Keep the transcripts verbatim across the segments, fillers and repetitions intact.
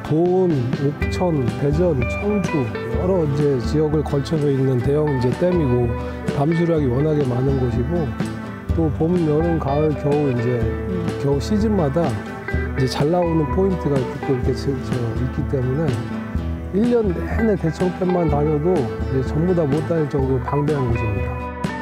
도은, 옥천, 대전, 청주 여러 이제 지역을 걸쳐서 있는 대형 이제 댐이고 담수량이 워낙에 많은 곳이고 또 봄, 여름, 가을, 겨울 이제 겨우 시즌마다 이제 잘 나오는 포인트가 또 이렇게 저, 저 있기 때문에 일 년 내내 대청댐만 다녀도 이제 전부 다 못 다닐 정도로 방대한 곳입니다.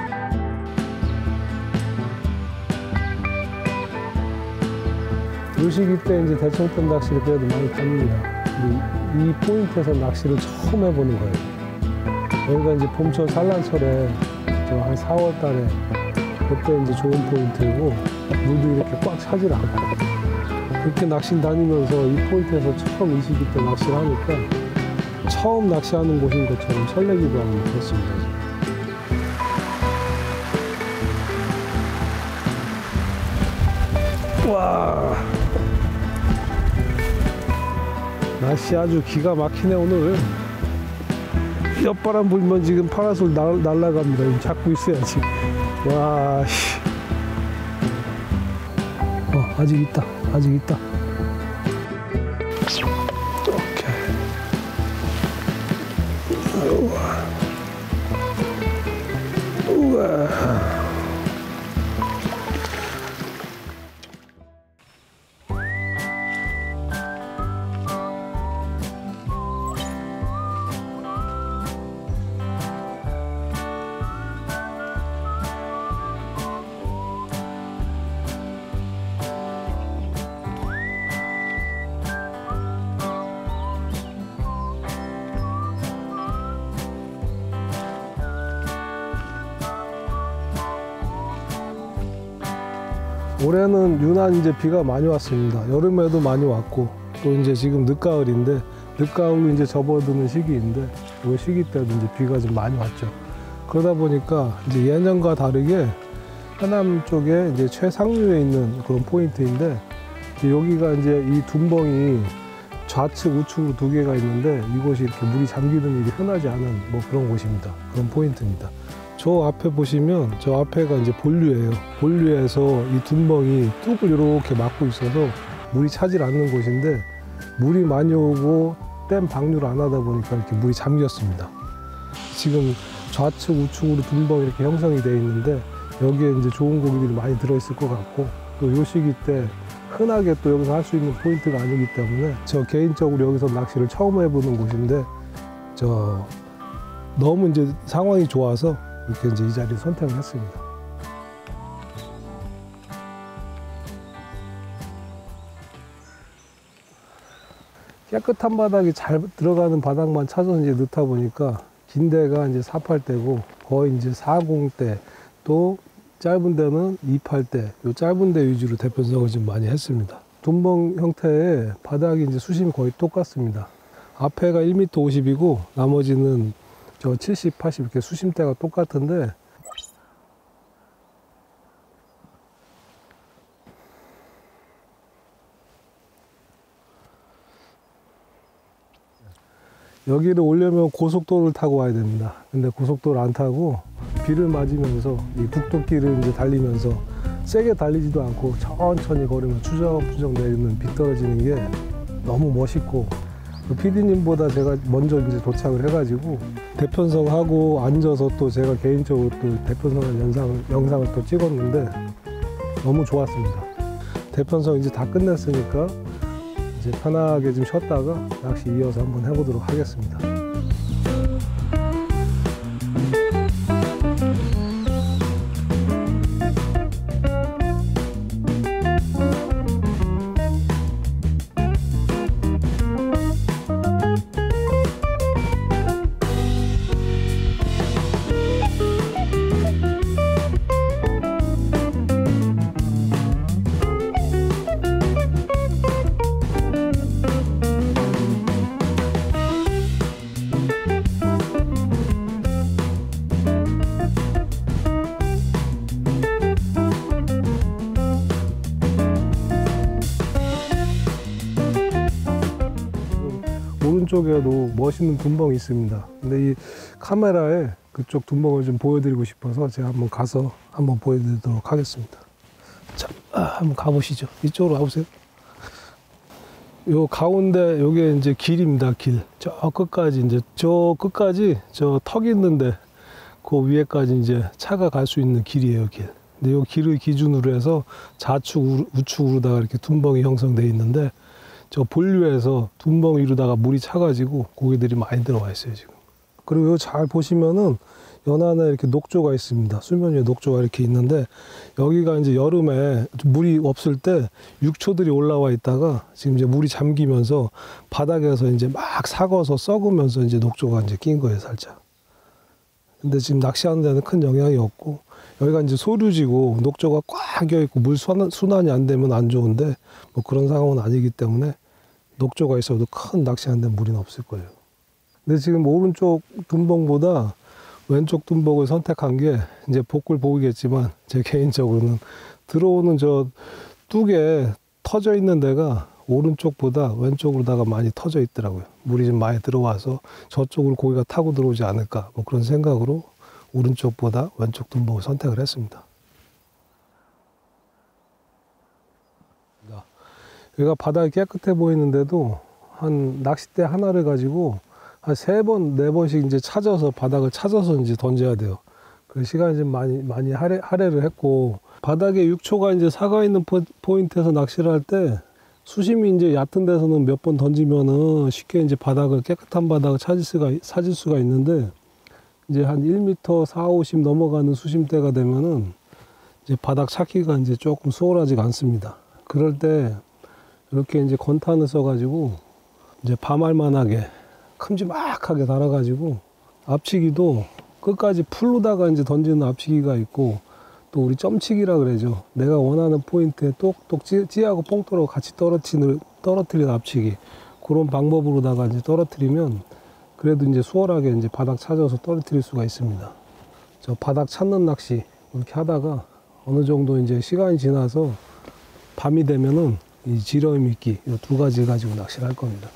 이 시기 때 이제 대청댐 낚시를 그래도 많이 다닙니다. 이, 이 포인트에서 낚시를 처음 해보는 거예요. 여기가 이제 봄철 산란철에 저 한 사월 달에 그때 이제 좋은 포인트고 물도 이렇게 꽉 차질 않고 그렇게 낚시 다니면서 이 포인트에서 처음 이 시기 때 낚시를 하니까 처음 낚시하는 곳인 것처럼 설레기도 하고 그렇습니다. 와, 날씨 아주 기가 막히네 오늘. 옆바람 불면 지금 파라솔 날, 날아갑니다. 잡고 있어야지. 와, 씨. 어, 아직 있다. 아직 있다. 오케이. 우와. 우와. 올해는 유난 이제 비가 많이 왔습니다. 여름에도 많이 왔고 또 이제 지금 늦가을인데 늦가을로 이제 접어드는 시기인데 이 시기 때도 이제 비가 좀 많이 왔죠. 그러다 보니까 이제 예년과 다르게 해남 쪽에 이제 최상류에 있는 그런 포인트인데 이제 여기가 이제 이 둔벙이 좌측 우측으로 두 개가 있는데 이곳이 이렇게 물이 잠기는 일이 흔하지 않은 뭐 그런 곳입니다. 그런 포인트입니다. 저 앞에 보시면 저 앞에가 이제 본류예요. 본류에서 이 둔벙이 뚝을 이렇게 막고 있어서 물이 차질 않는 곳인데 물이 많이 오고 댐 방류를 안 하다 보니까 이렇게 물이 잠겼습니다. 지금 좌측 우측으로 둔벙이 이렇게 형성이 되어 있는데 여기에 이제 좋은 고기들이 많이 들어있을 것 같고 또 이 시기 때 흔하게 또 여기서 할 수 있는 포인트가 아니기 때문에 저 개인적으로 여기서 낚시를 처음 해보는 곳인데 저 너무 이제 상황이 좋아서 이렇게 이제 이 자리를 선택을 했습니다. 깨끗한 바닥이 잘 들어가는 바닥만 찾아서 이제 넣다 보니까 긴 데가 이제 사팔 대고 거의 이제 사십 대 또 짧은 데는 이십팔 대 요 짧은 데 위주로 대편성을 좀 많이 했습니다. 둔벙 형태의 바닥이 이제 수심이 거의 똑같습니다. 앞에가 일 미터 오십이고 나머지는 저 칠십, 팔십 이렇게 수심대가 똑같은데 여기를 오려면 고속도로를 타고 와야 됩니다. 근데 고속도로를 안 타고 비를 맞으면서 이 북도길을 이제 달리면서 세게 달리지도 않고 천천히 걸으면 추적추적 내리는 비 떨어지는 게 너무 멋있고 피디님보다 제가 먼저 이제 도착을 해가지고 대편성하고 앉아서 또 제가 개인적으로 또 대편성한 영상을, 영상을 또 찍었는데 너무 좋았습니다. 대편성 이제 다 끝냈으니까 이제 편하게 좀 쉬었다가 낚시 이어서 한번 해보도록 하겠습니다. 오른쪽에도 멋있는 둔벙이 있습니다. 근데 이 카메라에 그쪽 둔벙을 좀 보여드리고 싶어서 제가 한번 가서 한번 보여드리도록 하겠습니다. 자, 아, 한번 가보시죠. 이쪽으로 와보세요. 요 가운데 요게 이제 길입니다. 길. 저 끝까지 이제 저 끝까지 저 턱 있는데 그 위에까지 이제 차가 갈 수 있는 길이에요, 길. 근데 요 길을 기준으로 해서 좌측, 우측으로다가 이렇게 둔벙이 형성되어 있는데 저 본류에서 둔벙 위로다가 물이 차가지고 고기들이 많이 들어와 있어요, 지금. 그리고 요 잘 보시면은 연안에 이렇게 녹조가 있습니다. 수면 위에 녹조가 이렇게 있는데 여기가 이제 여름에 물이 없을 때 육초들이 올라와 있다가 지금 이제 물이 잠기면서 바닥에서 이제 막 삭어서 썩으면서 이제 녹조가 이제 낀 거예요, 살짝. 근데 지금 낚시하는 데는 큰 영향이 없고 여기가 이제 소류지고 녹조가 꽉 껴있고 물 순환이 안 되면 안 좋은데 뭐 그런 상황은 아니기 때문에 녹조가 있어도 큰 낚시하는 데 무리는 없을 거예요. 근데 지금 오른쪽 둔벙보다 왼쪽 둔벙을 선택한 게 이제 복글 보이겠지만 제 개인적으로는 들어오는 저 뚝에 터져 있는 데가 오른쪽보다 왼쪽으로다가 많이 터져 있더라고요. 물이 좀 많이 들어와서 저쪽으로 고기가 타고 들어오지 않을까 뭐 그런 생각으로 오른쪽보다 왼쪽 둔벙을 선택을 했습니다. 여기가 바닥이 깨끗해 보이는데도 한 낚싯대 하나를 가지고 한 세 번, 네 번씩 이제 찾아서 바닥을 찾아서 이제 던져야 돼요. 그 시간이 좀 많이, 많이 할애, 할애를 했고, 바닥에 육초가 이제 사가 있는 포, 포인트에서 낚시를 할 때, 수심이 이제 얕은 데서는 몇 번 던지면은 쉽게 이제 바닥을, 깨끗한 바닥을 찾을 수가, 찾을 수가 있는데, 이제 한 일 미터 사, 오십 넘어가는 수심대가 되면은, 이제 바닥 찾기가 이제 조금 수월하지가 않습니다. 그럴 때, 이렇게 이제 건탄을 써가지고, 이제 밤알만하게, 큼지막하게 달아가지고 앞치기도 끝까지 풀로다가 이제 던지는 앞치기가 있고 또 우리 점치기라 그러죠. 내가 원하는 포인트에 똑똑 찌하고 뽕돌하고 같이 떨어뜨리는, 떨어뜨리는 앞치기 그런 방법으로다가 이제 떨어뜨리면 그래도 이제 수월하게 이제 바닥 찾아서 떨어뜨릴 수가 있습니다. 저 바닥 찾는 낚시 이렇게 하다가 어느 정도 이제 시간이 지나서 밤이 되면은 이 지렁이 미끼 이 두 가지 가지고 낚시를 할 겁니다.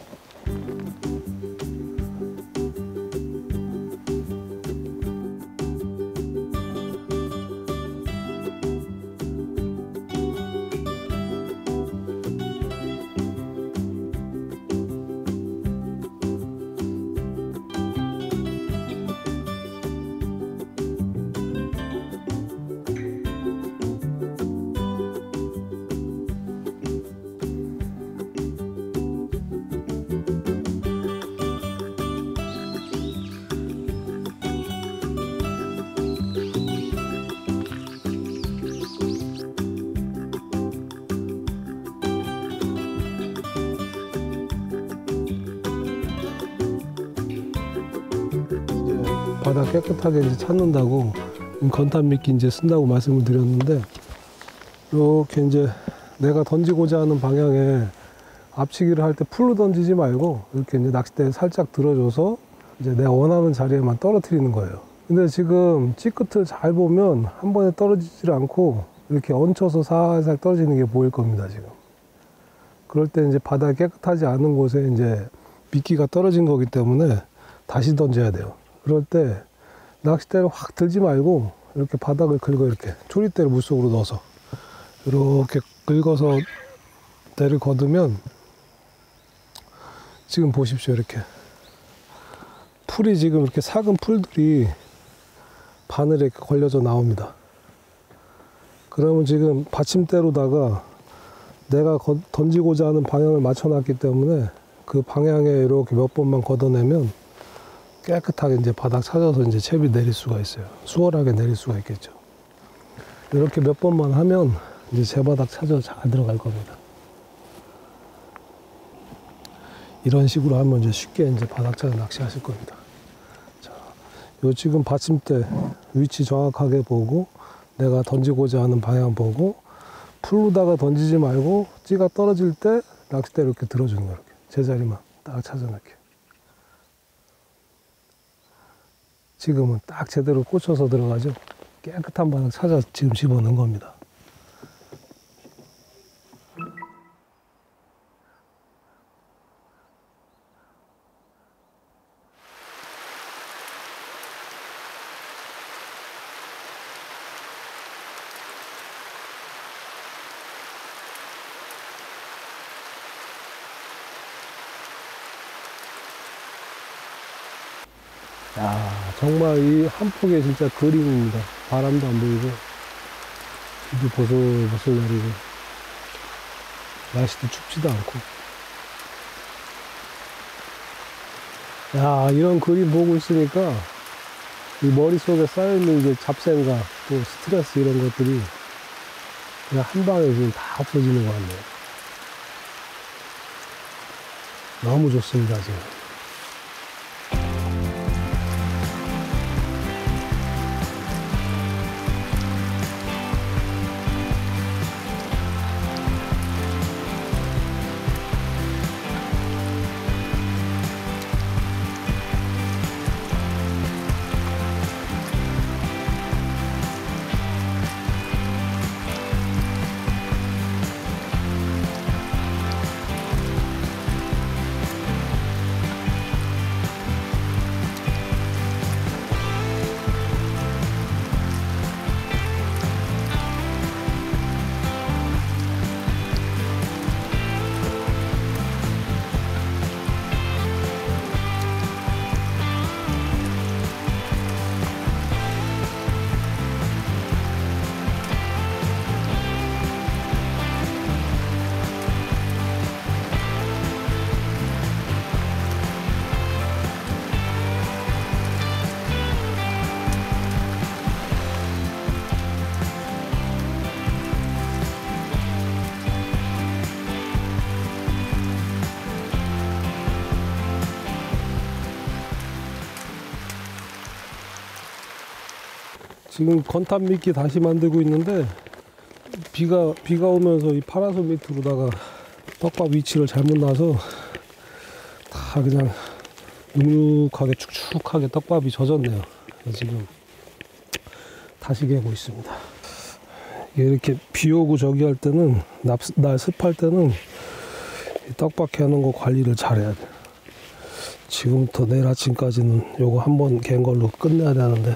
바닥 깨끗하게 이제 찾는다고 건탄 미끼 이제 쓴다고 말씀을 드렸는데 이렇게 이제 내가 던지고자 하는 방향에 앞치기를 할 때 풀로 던지지 말고 이렇게 이제 낚싯대 살짝 들어줘서 이제 내가 원하는 자리에만 떨어뜨리는 거예요. 근데 지금 찌끝을 잘 보면 한 번에 떨어지질 않고 이렇게 얹혀서 살살 떨어지는 게 보일 겁니다, 지금. 그럴 때 이제 바닥이 깨끗하지 않은 곳에 이제 미끼가 떨어진 거기 때문에 다시 던져야 돼요. 그럴 때 낚싯대를 확 들지 말고 이렇게 바닥을 긁어 이렇게 초리대를 물속으로 넣어서 이렇게 긁어서 대를 거두면 지금 보십시오. 이렇게 풀이 지금 이렇게 삭은 풀들이 바늘에 이렇게 걸려져 나옵니다. 그러면 지금 받침대로다가 내가 거, 던지고자 하는 방향을 맞춰놨기 때문에 그 방향에 이렇게 몇 번만 걷어내면 깨끗하게 이제 바닥 찾아서 이제 채비 내릴 수가 있어요. 수월하게 내릴 수가 있겠죠. 이렇게 몇 번만 하면 이제 제 바닥 찾아서 잘 들어갈 겁니다. 이런 식으로 하면 이제 쉽게 이제 바닥 찾아 낚시하실 겁니다. 자, 요 지금 받침대 위치 정확하게 보고 내가 던지고자 하는 방향 보고 풀로다가 던지지 말고 찌가 떨어질 때 낚싯대 이렇게 들어주는 거예요. 이렇게 제자리만 딱 찾아 넣게. 지금은 딱 제대로 꽂혀서 들어가죠. 깨끗한 바닥 찾아 지금 집어넣은 겁니다. 야, 정말 이 한 폭의 진짜 그림입니다. 바람도 안 보이고, 비도 보슬보슬 내리고, 날씨도 춥지도 않고. 야, 이런 그림 보고 있으니까, 이 머릿속에 쌓여있는 이제 잡생각, 또 스트레스 이런 것들이 그냥 한 방에 지금 다 없어지는 것 같네요. 너무 좋습니다, 지금. 지금 건탄 미끼 다시 만들고 있는데 비가 비가 오면서 이 파라솔 밑으로다가 떡밥 위치를 잘못 놔서 다 그냥 눅눅하게 축축하게 떡밥이 젖었네요. 지금 다시 개고 있습니다. 이렇게 비 오고 저기 할 때는 날, 날 습할 때는 이 떡밥 개는 거 관리를 잘해야 돼. 지금부터 내일 아침까지는 요거 한번 갠 걸로 끝내야 되는데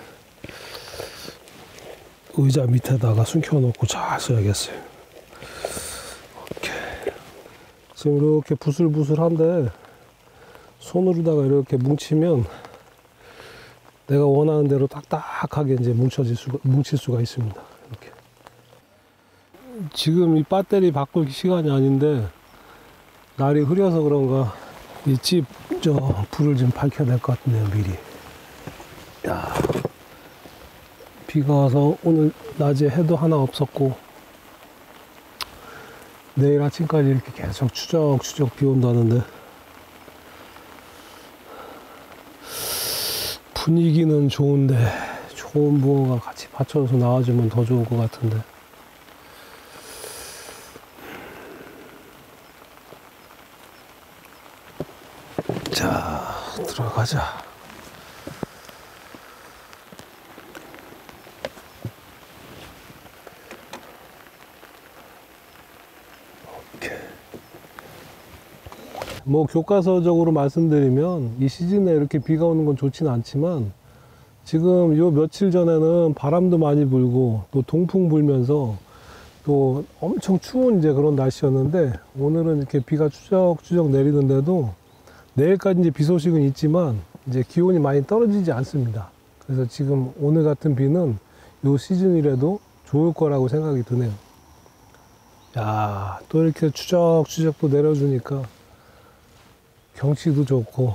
의자 밑에다가 숨겨놓고 잘 써야겠어요. 오케이. 지금 이렇게 부슬부슬한데 손으로다가 이렇게 뭉치면 내가 원하는 대로 딱딱하게 이제 뭉쳐질 수가, 뭉칠 수가 있습니다. 이렇게. 지금 이 배터리 바꿀 시간이 아닌데 날이 흐려서 그런가 이 집 저 불을 좀 밝혀야 될 것 같네요, 미리. 야. 비가 와서 오늘 낮에 해도 하나 없었고 내일 아침까지 이렇게 계속 추적추적 비 온다는데 분위기는 좋은데 좋은 무언가 같이 받쳐서 나와주면 더 좋을 것 같은데 자, 들어가자. 뭐 교과서적으로 말씀드리면 이 시즌에 이렇게 비가 오는 건 좋지는 않지만 지금 요 며칠 전에는 바람도 많이 불고 또 동풍 불면서 또 엄청 추운 이제 그런 날씨였는데 오늘은 이렇게 비가 추적추적 내리는데도 내일까지 이제 비 소식은 있지만 이제 기온이 많이 떨어지지 않습니다. 그래서 지금 오늘 같은 비는 요 시즌이라도 좋을 거라고 생각이 드네요. 야, 또 이렇게 추적추적 또 내려주니까 경치도 좋고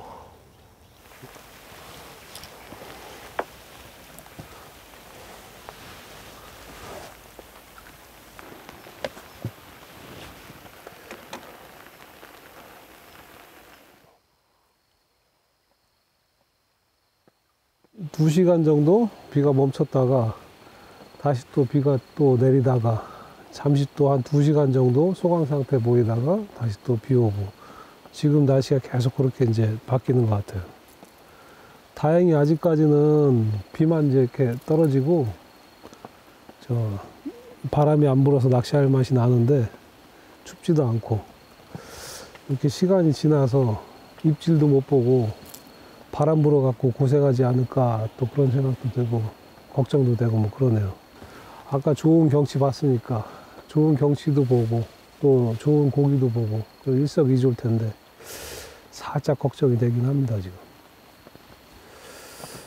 두 시간 정도 비가 멈췄다가 다시 또 비가 또 내리다가 잠시 또 한 두 시간 정도 소강 상태 보이다가 다시 또 비 오고 지금 날씨가 계속 그렇게 이제 바뀌는 것 같아요. 다행히 아직까지는 비만 이제 이렇게 떨어지고 저 바람이 안 불어서 낚시할 맛이 나는데 춥지도 않고 이렇게 시간이 지나서 입질도 못 보고 바람 불어 갖고 고생하지 않을까 또 그런 생각도 들고 걱정도 되고 뭐 그러네요. 아까 좋은 경치 봤으니까 좋은 경치도 보고 또 좋은 고기도 보고 일석이조일 텐데 살짝 걱정이 되긴 합니다, 지금.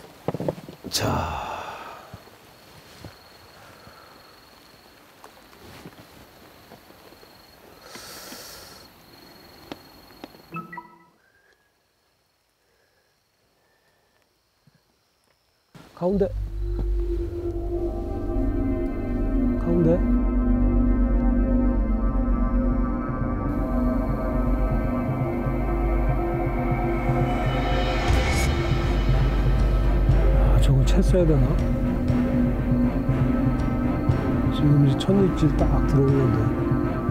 자. 가운데. 가운데. 아, 저거 채 써야 되나? 지금 이제 첫 입질 딱 들어오는데.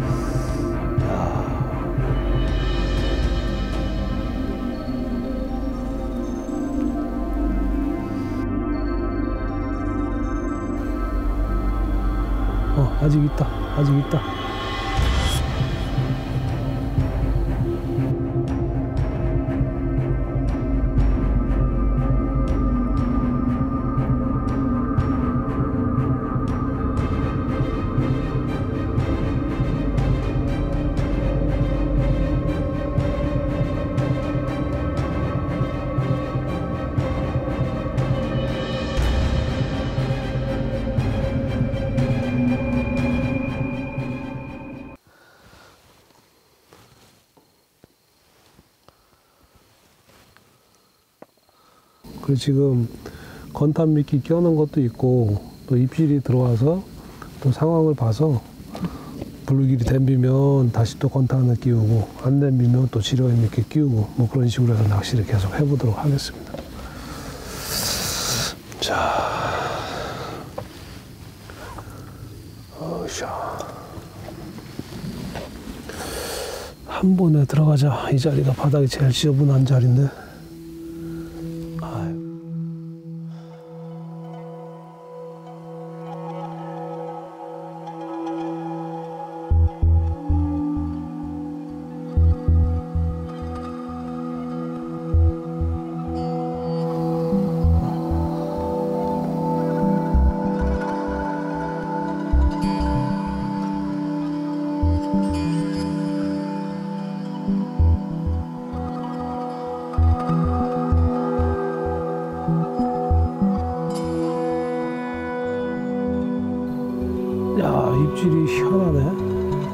어, 아직 있다. 아직 있다. 그리고 지금 건탄 미끼 껴놓은 것도 있고 또 입질이 들어와서 또 상황을 봐서 블루길이 댐비면 다시 또 건탄을 끼우고 안 댐비면 또 지렁이 미끼 끼우고 뭐 그런 식으로 해서 낚시를 계속 해보도록 하겠습니다. 자, 어샤. 한 번에 들어가자. 이 자리가 바닥이 제일 지저분한 자리인데. 야, 입질이 희한하네.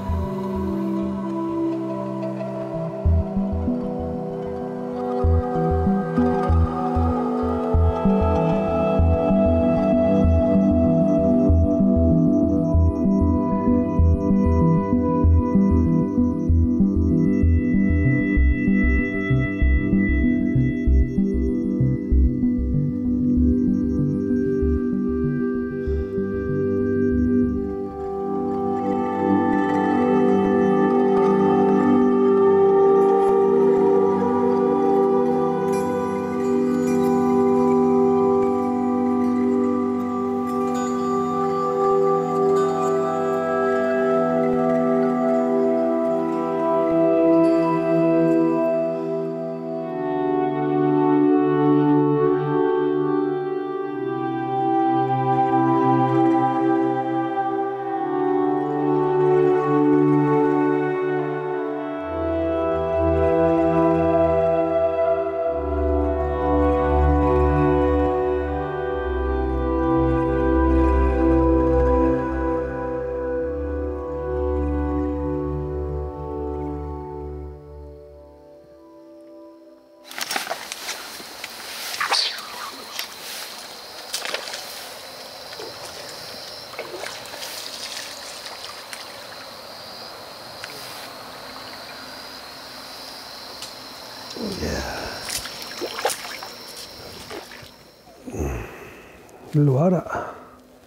음, 일로 와라.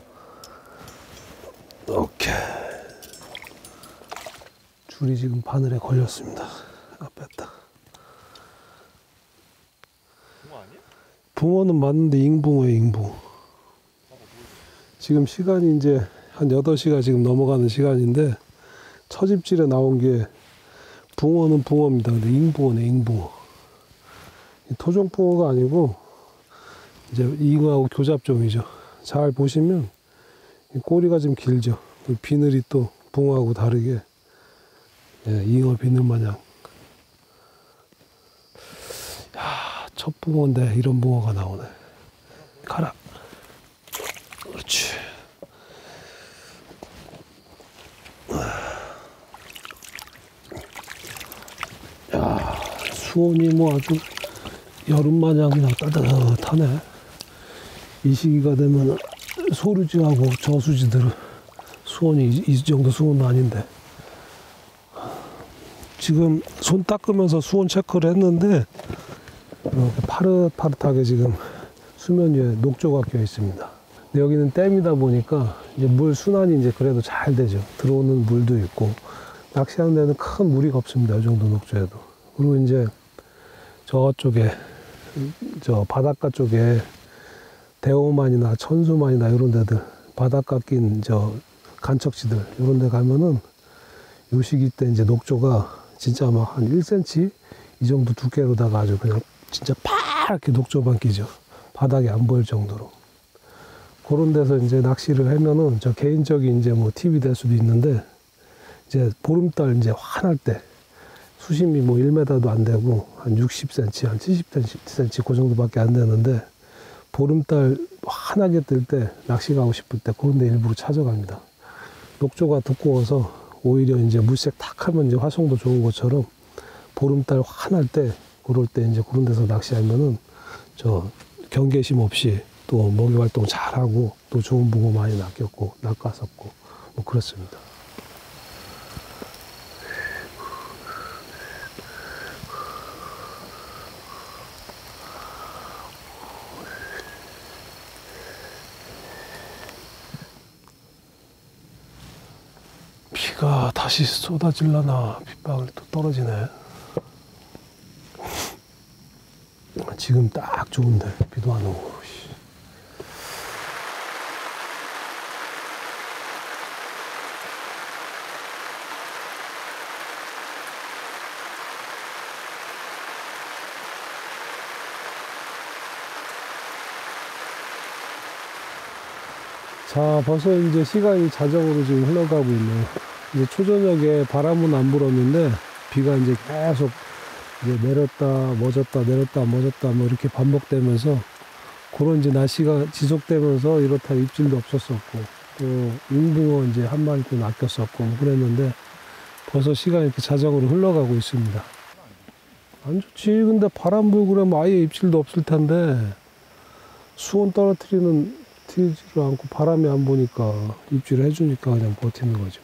오케이. 줄이 지금 바늘에 걸렸습니다. 아, 뺐다. 붕어 아니야? 붕어는 맞는데 잉붕어예요, 잉붕어. 지금 시간이 이제 한 여덟 시가 지금 넘어가는 시간인데 첫 입질에 나온 게 붕어는 붕어입니다. 근데 잉붕어네, 잉붕어. 토종붕어가 아니고 이제 잉어하고 교잡종이죠. 잘 보시면 꼬리가 좀 길죠. 비늘이 또 붕어하고 다르게 예, 잉어 비늘 마냥. 야, 첫 붕어인데 이런 붕어가 나오네. 가라. 수온이 뭐 아주 여름 마냥 그냥 따뜻하네. 이 시기가 되면 소류지하고 저수지들은 수온이 이, 이 정도 수온은 아닌데, 지금 손 닦으면서 수온 체크를 했는데 이렇게 파릇파릇하게 지금 수면 위에 녹조가 껴 있습니다. 근데 여기는 댐이다 보니까 이제 물 순환이 이제 그래도 잘 되죠. 들어오는 물도 있고, 낚시하는 데는 큰 무리가 없습니다. 이 정도 녹조에도. 그리고 이제 저쪽에, 저 바닷가 쪽에 대호만이나 천수만이나 이런 데들, 바닷가 낀 저 간척지들, 이런 데 가면은 요 시기 때 이제 녹조가 진짜 막 한 일 센티미터 이 정도 두께로다가 아주 그냥 진짜 파랗게 녹조만 끼죠. 바닥이 안 보일 정도로. 그런 데서 이제 낚시를 하면은, 저 개인적인 이제 뭐 팁이 될 수도 있는데, 이제 보름달 이제 환할 때, 수심이 뭐 일 미터도 안 되고, 한 육십 센티미터, 한 칠십 센티미터 그 정도밖에 안 되는데, 보름달 환하게 뜰 때, 낚시 가고 싶을 때 그런 데 일부러 찾아갑니다. 녹조가 두꺼워서 오히려 이제 물색 탁 하면 이제 화성도 좋은 것처럼, 보름달 환할 때, 그럴 때 이제 그런 데서 낚시하면은, 저 경계심 없이 또 먹이 활동 잘하고, 또 좋은 붕어 많이 낚였고, 낚았었고, 뭐 그렇습니다. 비가 다시 쏟아질라나. 빗방울이 또 떨어지네. 지금 딱 좋은데 비도 안 오고. 자, 벌써 이제 시간이 자정으로 지금 흘러가고 있네요. 이제 초저녁에 바람은 안 불었는데 비가 이제 계속 이제 내렸다 멎었다 내렸다 멎었다 뭐 이렇게 반복되면서, 그런 이제 날씨가 지속되면서 이렇다 입질도 없었었고, 또 잉붕어 이제 한 마리 또 낚였었고 뭐 그랬는데, 벌써 시간이 이렇게 자정으로 흘러가고 있습니다. 안 좋지. 근데 바람 불고 그러면 아예 입질도 없을 텐데, 수온 떨어뜨리는 튀지를 않고 바람이 안 부니까 입질을 해주니까 그냥 버티는 거지.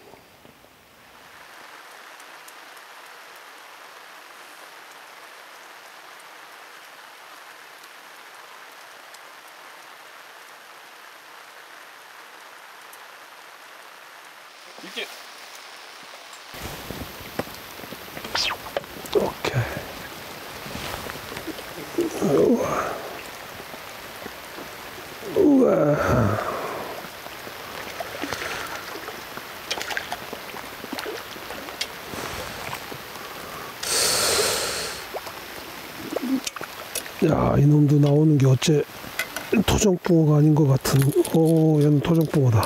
입질. 오케이. 우와. 우와. 야, 이놈도 나오는 게 어째 토종붕어가 아닌 것 같은. 오, 얘는 토종붕어다.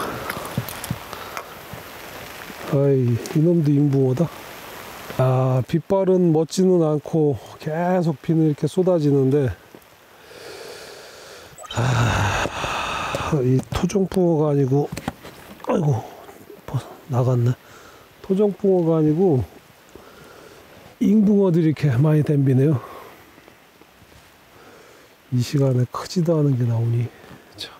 아이, 이놈도 잉붕어다. 아, 빗발은 멋지는 않고 계속 비는 이렇게 쏟아지는데, 아, 이 토종붕어가 아니고, 아이고, 나갔네. 토종붕어가 아니고 잉붕어들이 이렇게 많이 댐비네요. 이 시간에 크지도 않은 게 나오니 참.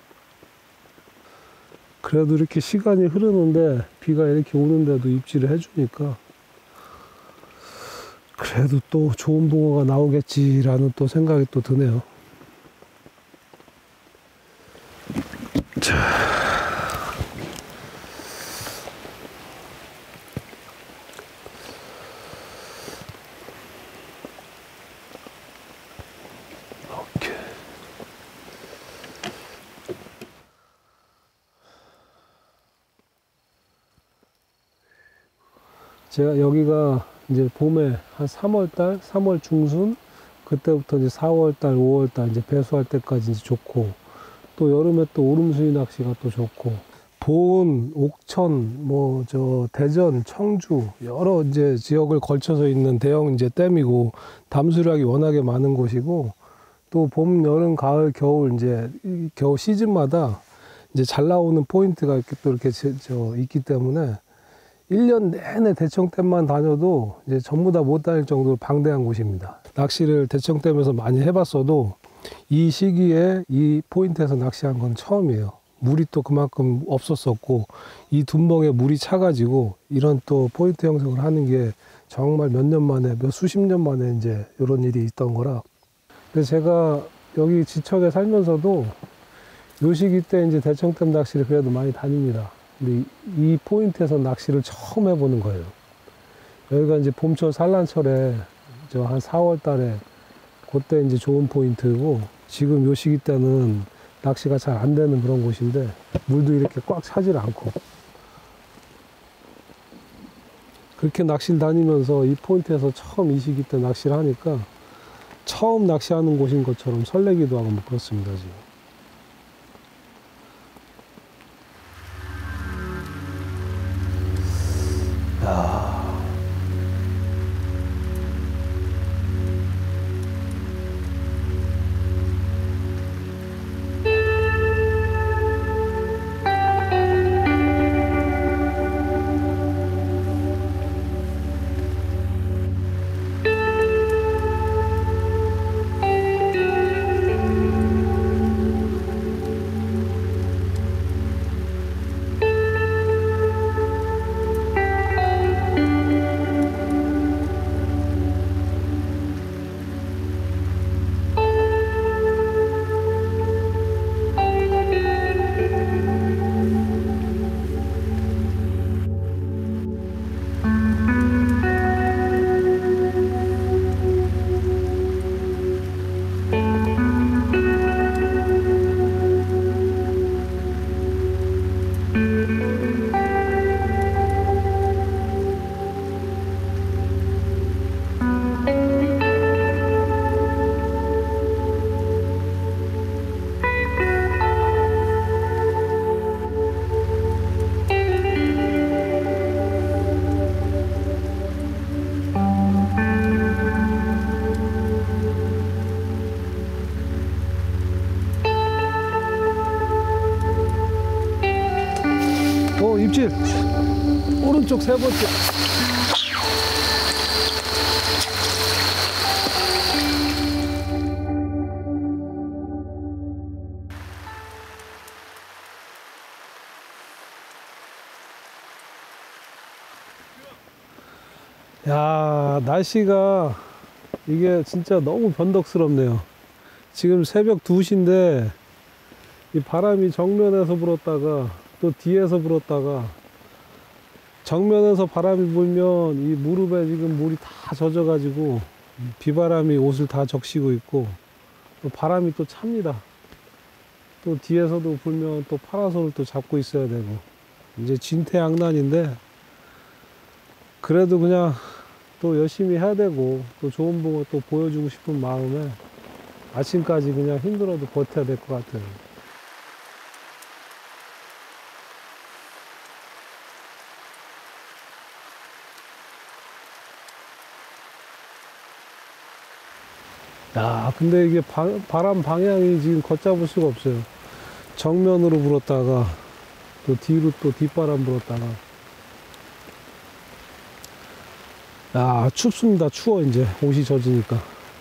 그래도 이렇게 시간이 흐르는데 비가 이렇게 오는데도 입질을 해주니까, 그래도 또 좋은 붕어가 나오겠지라는 또 생각이 또 드네요. 자, 오케이. 제가 여기가 이제 봄에 한 삼월달, 삼월 중순, 그때부터 이제 사월달, 오월달 이제 배수할 때까지 이제 좋고, 또 여름에 또 오름수위 낚시가 또 좋고, 보은, 옥천, 뭐 저 대전, 청주 여러 이제 지역을 걸쳐서 있는 대형 이제 댐이고, 담수량이 워낙에 많은 곳이고, 또 봄, 여름, 가을, 겨울 이제 겨우 시즌마다 이제 잘 나오는 포인트가 이렇게 또 이렇게 저, 저 있기 때문에 일 년 내내 대청댐만 다녀도 이제 전부 다 못 다닐 정도로 방대한 곳입니다. 낚시를 대청댐에서 많이 해봤어도 이 시기에 이 포인트에서 낚시한 건 처음이에요. 물이 또 그만큼 없었었고 이 둔벙에 물이 차가지고 이런 또 포인트 형성을 하는 게 정말 몇 년 만에, 몇 수십 년 만에 이제 이런 일이 있던 거라. 근데 제가 여기 지척에 살면서도 요 시기 때 이제 대청댐 낚시를 그래도 많이 다닙니다. 근데 이 포인트에서 낚시를 처음 해보는 거예요. 여기가 이제 봄철 산란철에 저 한 사월 달에 그때 이제 좋은 포인트고, 지금 요 시기 때는 낚시가 잘 안 되는 그런 곳인데 물도 이렇게 꽉 차질 않고, 그렇게 낚시를 다니면서 이 포인트에서 처음 이 시기 때 낚시를 하니까 처음 낚시하는 곳인 것처럼 설레기도 하고 뭐 그렇습니다 지금. 야. 어, 입질! 오른쪽 세 번째. 야, 날씨가 이게 진짜 너무 변덕스럽네요. 지금 새벽 두 시인데 이 바람이 정면에서 불었다가 또 뒤에서 불었다가, 정면에서 바람이 불면 이 무릎에 지금 물이 다 젖어 가지고 비바람이 옷을 다 적시고 있고, 또 바람이 또 찹니다. 또 뒤에서도 불면 또 파라솔을 또 잡고 있어야 되고, 이제 진퇴양난인데 그래도 그냥 또 열심히 해야 되고, 또 좋은 붕어 또 보여주고 싶은 마음에 아침까지 그냥 힘들어도 버텨야 될 것 같아요. 야, 근데 이게 바, 바람 방향이 지금 걷잡을 수가 없어요. 정면으로 불었다가 또 뒤로 또 뒷바람 불었다가. 야, 춥습니다. 추워. 이제 옷이 젖으니까.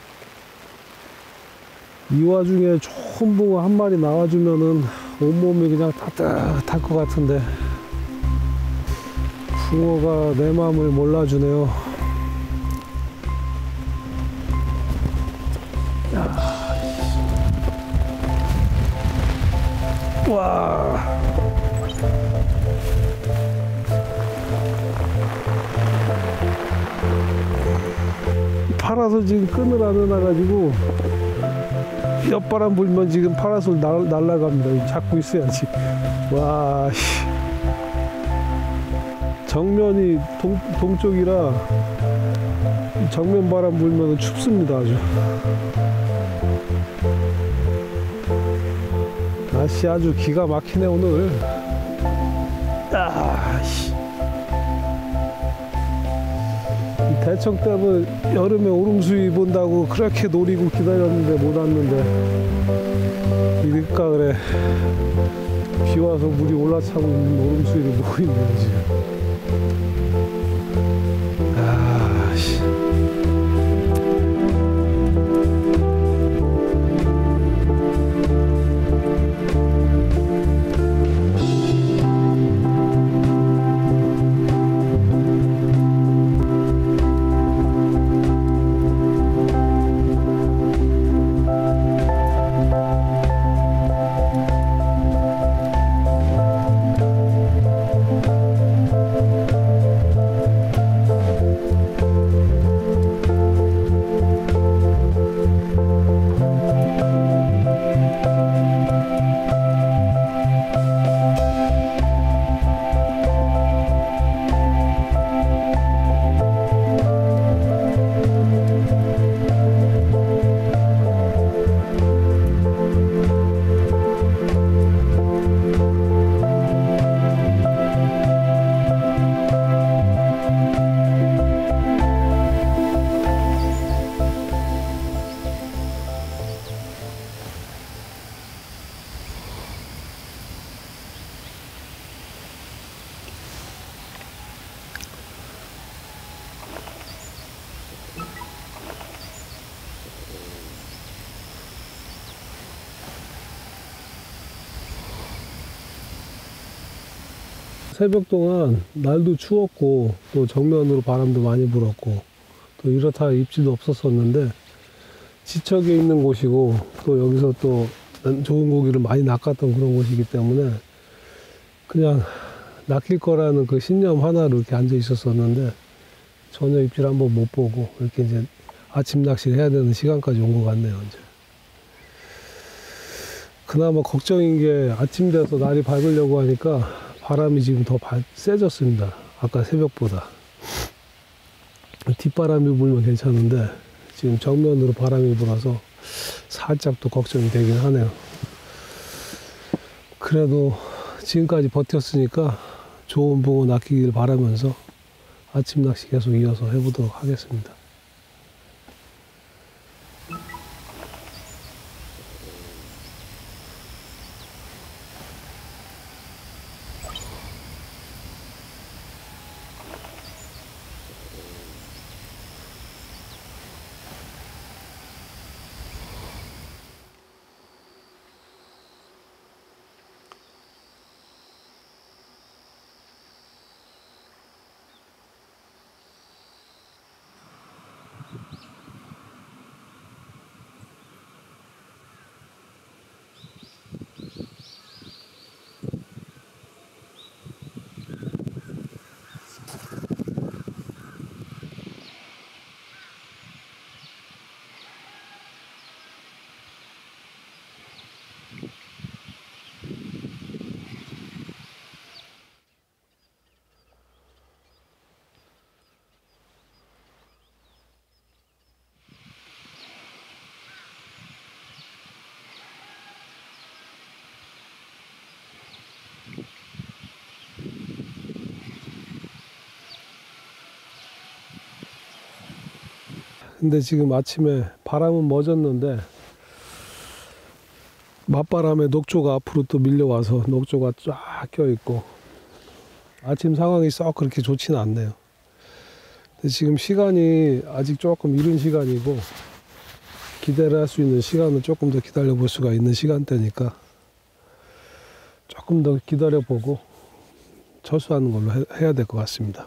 이 와중에 좋은 붕어 한 마리 나와주면은 온몸이 그냥 따뜻할 것 같은데 붕어가 내 마음을 몰라주네요. 와. 파라솔 지금 끈을 안 해놔가지고 옆바람 불면 지금 파라솔 날, 날아갑니다. 잡고 있어야지. 와, 씨. 정면이 동, 동쪽이라 정면 바람 불면 춥습니다. 아주. 날씨 아주 기가 막히네 오늘. 아, 씨. 이 대청댐을 여름에 오름수위 본다고 그렇게 노리고 기다렸는데 못 왔는데, 이 늦가을에 비 와서 물이 올라차고 있는 오름수위를 보고 있네요 지금. 아, 씨. 새벽 동안 날도 추웠고 또 정면으로 바람도 많이 불었고 또 이렇다 입지도 없었었는데 지척에 있는 곳이고 또 여기서 또 좋은 고기를 많이 낚았던 그런 곳이기 때문에 그냥 낚일 거라는 그 신념 하나로 이렇게 앉아 있었었는데 전혀 입질 한번 못 보고 이렇게 이제 아침 낚시를 해야 되는 시간까지 온 것 같네요. 이제 그나마 걱정인 게 아침 돼서 날이 밝으려고 하니까 바람이 지금 더 발, 세졌습니다. 아까 새벽보다. 뒷바람이 불면 괜찮은데 지금 정면으로 바람이 불어서 살짝 또 걱정이 되긴 하네요. 그래도 지금까지 버텼으니까 좋은 붕어 낚이길 바라면서 아침 낚시 계속 이어서 해보도록 하겠습니다. 근데 지금 아침에 바람은 멎었는데 맞바람에 녹조가 앞으로 또 밀려와서 녹조가 쫙 껴있고 아침 상황이 썩 그렇게 좋지는 않네요. 근데 지금 시간이 아직 조금 이른 시간이고 기대를 할 수 있는 시간은 조금 더 기다려 볼 수가 있는 시간대니까 조금 더 기다려 보고 철수하는 걸로 해, 해야 될 것 같습니다.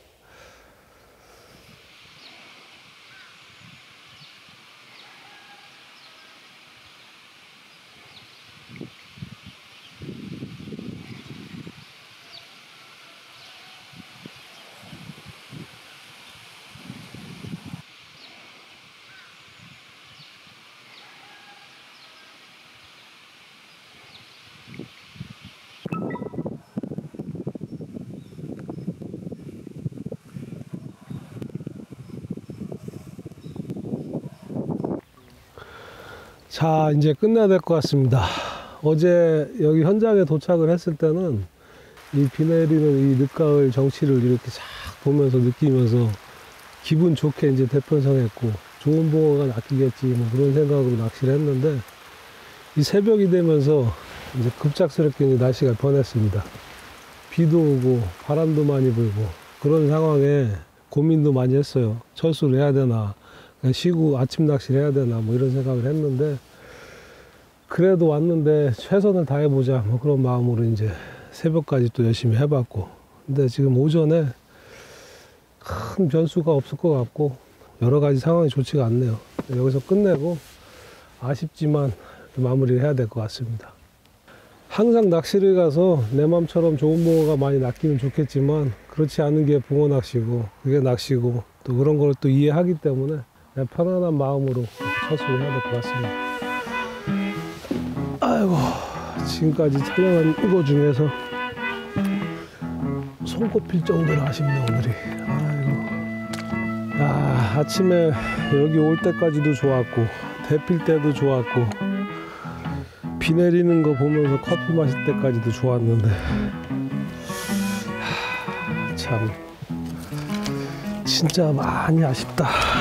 자, 이제 끝내야 될 것 같습니다. 어제 여기 현장에 도착을 했을 때는 이 비 내리는 이 늦가을 정취를 이렇게 싹 보면서 느끼면서 기분 좋게 이제 대편성했고 좋은 붕어가 낚이겠지 뭐 그런 생각으로 낚시를 했는데 이 새벽이 되면서 이제 급작스럽게 이제 날씨가 변했습니다. 비도 오고 바람도 많이 불고 그런 상황에 고민도 많이 했어요. 철수를 해야 되나 그냥 쉬고 아침 낚시를 해야 되나 뭐 이런 생각을 했는데 그래도 왔는데 최선을 다해보자 뭐 그런 마음으로 이제 새벽까지 또 열심히 해봤고 근데 지금 오전에 큰 변수가 없을 것 같고 여러 가지 상황이 좋지가 않네요. 여기서 끝내고 아쉽지만 마무리를 해야 될 것 같습니다. 항상 낚시를 가서 내 맘처럼 좋은 붕어가 많이 낚이면 좋겠지만 그렇지 않은 게 붕어 낚시고 그게 낚시고 또 그런 걸 또 이해하기 때문에 그냥 편안한 마음으로 철수를 해야 될 것 같습니다. 아이고 지금까지 촬영한 거 중에서 손꼽힐 정도로 아쉽네 오늘이. 아이고 아, 아침에 여기 올 때까지도 좋았고 대필 때도 좋았고 비 내리는 거 보면서 커피 마실 때까지도 좋았는데 하, 참 진짜 많이 아쉽다.